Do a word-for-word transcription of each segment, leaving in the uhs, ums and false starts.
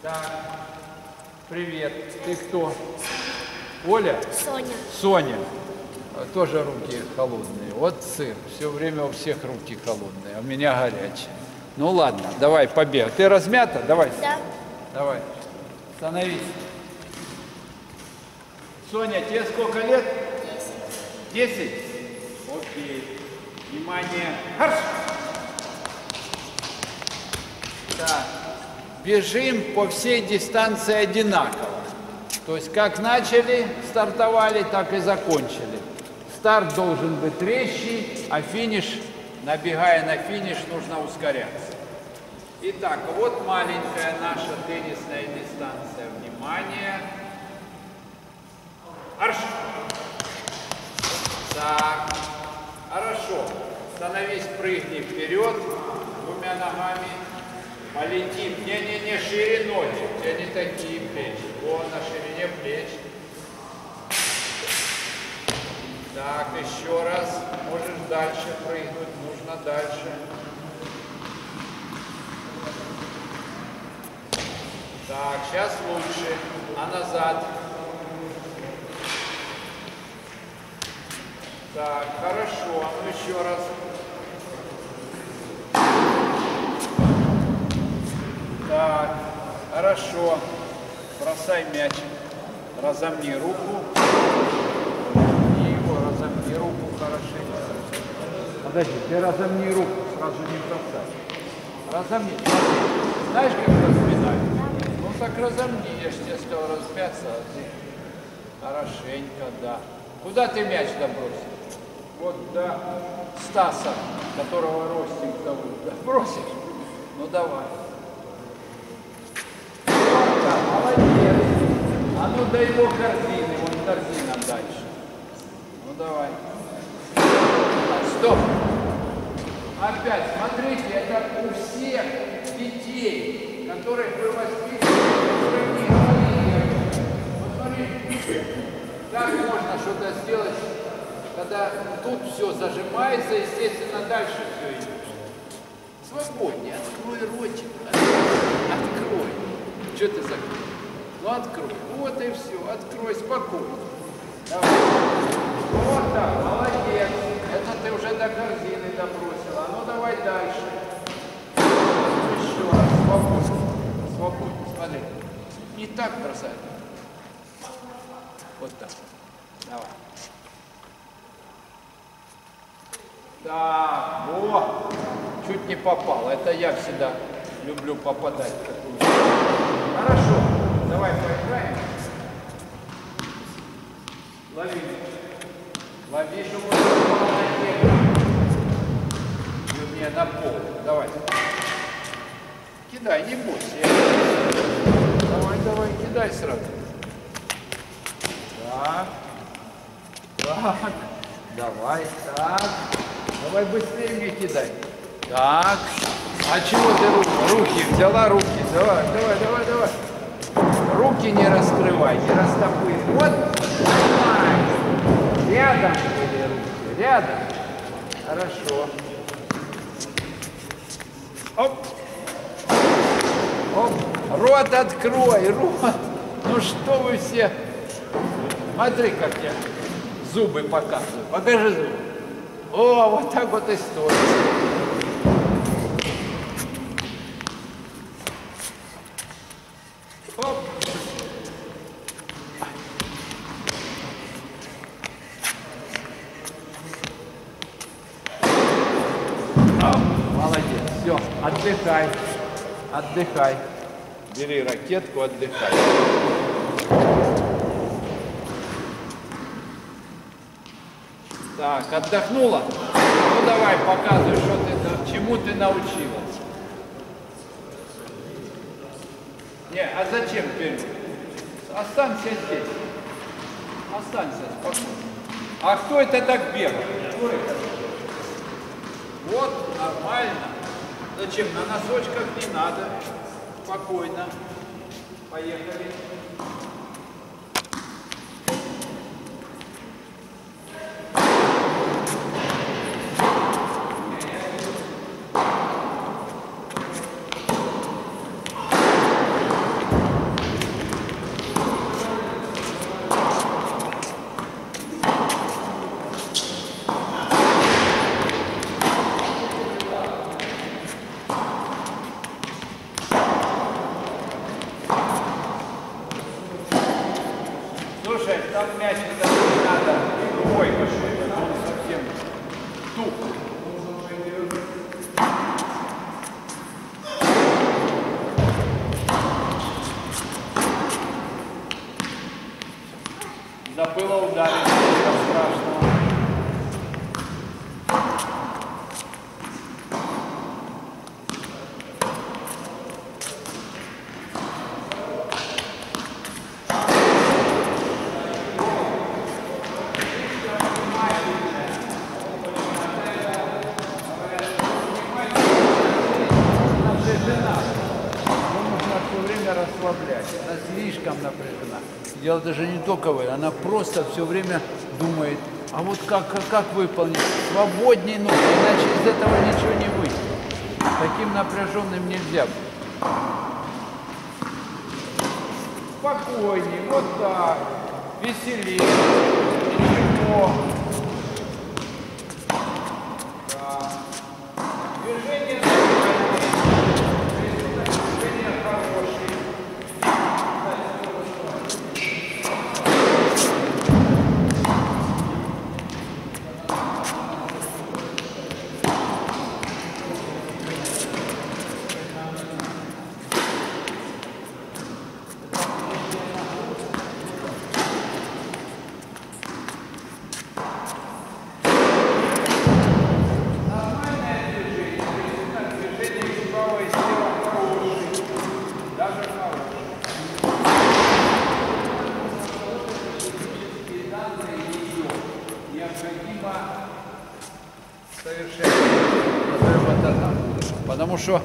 Так, привет. Ты кто? Оля? Соня. Соня. Тоже руки холодные. Вот сыр. Все время у всех руки холодные, а у меня горячие. Ну ладно, давай побег. Ты размята? Давай. Да. Давай. Становись. Соня, тебе сколько лет? Десять. Десять? Окей. Внимание. Марш! Так. Бежим по всей дистанции одинаково. То есть как начали, стартовали, так и закончили. Старт должен быть резче, а финиш, набегая на финиш, нужно ускоряться. Итак, вот маленькая наша теннисная дистанция. Внимание. Марш! Так. Хорошо. Становись, прыгни вперед двумя ногами. Полетим. Не-не-не, шире ноги. У тебя не такие плечи. Вон, на ширине плеч. Так, еще раз. Можешь дальше прыгнуть. Нужно дальше. Так, сейчас лучше. А назад. Так, хорошо. Ну еще раз. Так, хорошо. Бросай мячик. Разомни руку. И его разомни руку хорошенько. Подожди, ты разомни руку, сразу не бросай. Разомни. Знаешь, как разминать? Ну так разомни, я же тебе сказал размяться. Хорошенько, да. Куда ты мяч добросил? Вот до Стаса, которого ростик зовут. Да, бросишь? Ну давай. Молодец. А ну до его корзины, вон корзина дальше. Ну давай. Стоп. Опять, смотрите, это у всех детей, которых вы воспитываете, которые не говорили. Посмотрите, как можно что-то сделать, когда тут все зажимается, естественно, дальше все идет. Свободнее, открой ротик. Открой. Что ты закрыл? Ну открой. Вот и все. Открой спокойно. Давай. Вот так, молодец. Это ты уже до корзины добросила. Ну давай дальше. Еще раз. Свободно. Свободно. Смотри. Не так бросай. Вот так. Давай. Так, вот. Чуть не попал. Это я всегда люблю попадать в такую. Хорошо. Давай поиграем. Лови. Лови, чтобы он на землю. Вернее, на пол. Давай. Кидай, не бойся. Давай, давай, кидай сразу. Так. Так. Давай, так. Давай быстрее мне кидай. Так. А чего ты руки? Руки, взяла руки. Давай, давай, давай, давай. Руки не раскрывай, не растопырь. Вот. Давай. Рядом были руки. Рядом. Хорошо. Оп. Оп. Рот открой, рот. Ну что вы все. Смотри, как я зубы показываю. Покажи зубы. О, вот так вот и стоит. Оп. Оп. Молодец. Все, отдыхай. Отдыхай. Бери ракетку, отдыхай. Так, отдохнула? Ну давай, показывай, что ты, чему ты научилась. Не, а зачем вперед? Останься здесь. Останься спокойно. А кто это так бегает? Кто это? Вот, нормально. Зачем? На носочках не надо. Спокойно. Поехали. там мяч не надо. Ой, это он совсем тух. Забыла ударить, ничего страшного. Расслаблять. Она слишком напряжена. Дело даже не только в этом, она просто все время думает, а вот как, как, как выполнить? Свободнее нужно, иначе из этого ничего не выйдет. Таким напряженным нельзя быть. Спокойнее, вот так. Веселее. Легко. Да. Движение. Потому что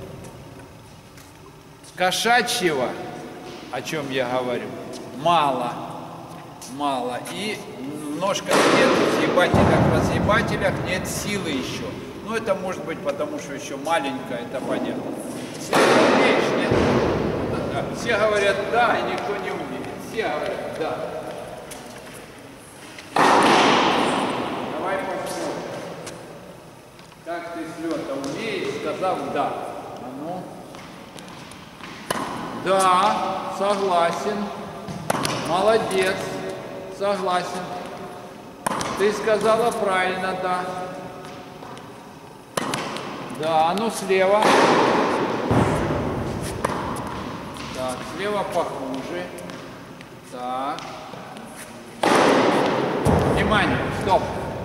кошачьего, о чем я говорю, мало, мало. И в ножках нет, в съебателях, разъебателях нет силы еще. Ну, это может быть потому, что еще маленькая, это понятно. Все, умеешь, нет? Да. Все говорят «да», и никто не умеет. Все говорят «да». Давай посмотрим. Как ты с лета умеешь, сказав «да». А ну. Да, согласен. Молодец. Согласен. Ты сказала правильно, да. Да, а ну слева. Так, слева похуже. Так. Внимание, стоп.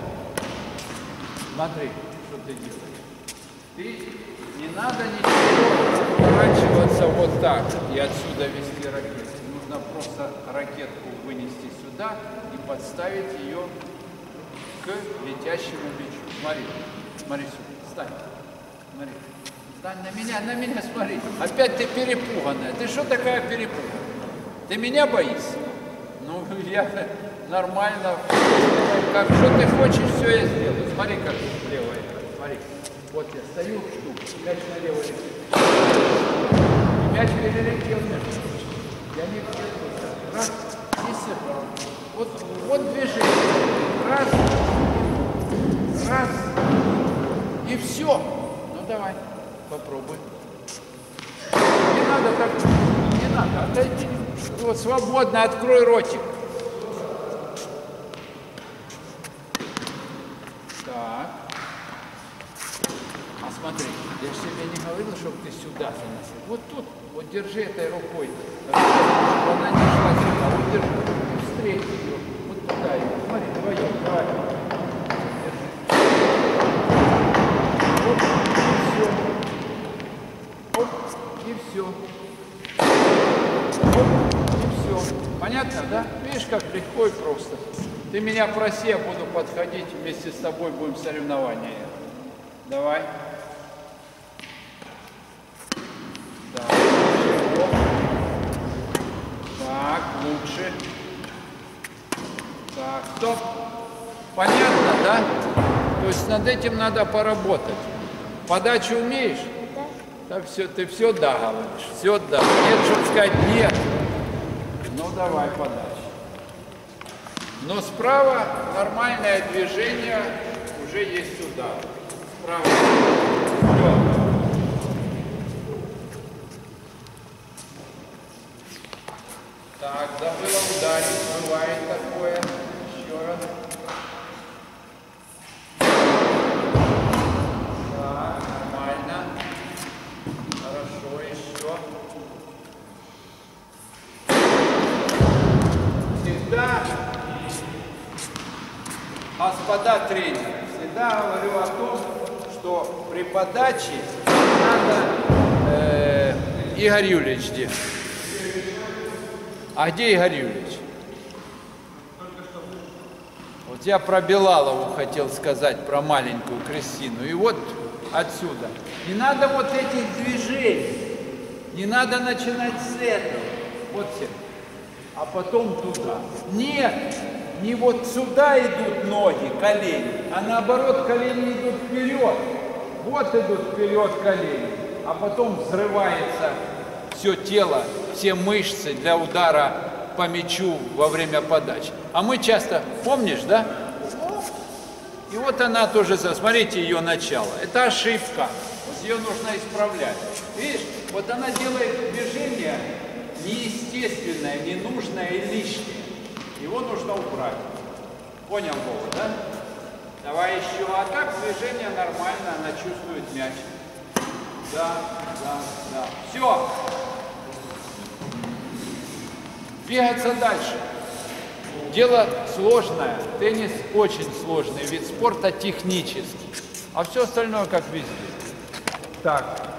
Смотри, что ты делаешь. Ты не надо ничего поворачиваться вот так и отсюда вести ракету. Нужно просто ракетку вынести сюда и подставить ее к летящему мячу. Смотри, смотри сюда, встань. Смотри, встань на меня, на меня смотри. Опять ты перепуганная. Ты что такая перепуганная? Ты меня боишься? Ну, я нормально. Как что ты хочешь, все я сделаю. Смотри, как левая. Смотри. Вот я стою, жду. Мяч на левой руке. Мяч перелетел между. Я не где-то. Раз, и сыграл. Вот, вот движение. Раз, раз, и все. Ну давай, попробуй. Не надо так, не надо, отойди. Вот свободно, открой ротик. Так. А смотри, я же тебе не говорил, чтобы ты сюда заносил. Вот тут, вот держи этой рукой, чтобы она не шла сюда. Вот держи, встреть ее, вот туда ее. Смотри, вдвоем, давай. Оп, и все. Оп, и все. Понятно, да? Видишь, как легко и просто. Ты меня проси, я буду подходить, вместе с тобой будем соревнования. Давай. Так, так, лучше. Так, стоп. Понятно, да? То есть над этим надо поработать. Подачу умеешь? Да. Так все, ты все да говоришь. Все да. Нет, чтобы сказать нет. Ну давай подачу. Но справа нормальное движение, уже есть удар. Справа. Вперед. Так, забыла ударить, бывает такое. Еще раз. Так, нормально. Хорошо, еще. Всегда, господа тренеры, всегда говорю о том, что при подаче надо... Э, Игорь Юрьевич где? А где Игорь Юрьевич? Вот я про Белалову хотел сказать, про маленькую Кристину. И вот отсюда. Не надо вот этих движений. Не надо начинать с этого. Вот все. А потом туда. Нет. Не вот сюда идут ноги, колени, а наоборот колени идут вперед. Вот идут вперед колени. А потом взрывается все тело, все мышцы для удара по мячу во время подачи. А мы часто, помнишь, да? И вот она тоже, смотрите ее начало. Это ошибка. Вот ее нужно исправлять. Видишь, вот она делает движение неестественное, ненужное и лишнее. Его нужно убрать. Понял, Вова, да? Давай еще. А так движение нормально, она чувствует мяч. Да, да, да. Все. Двигаться дальше. Дело сложное. Теннис очень сложный вид спорта, технический. А все остальное как везде. Так.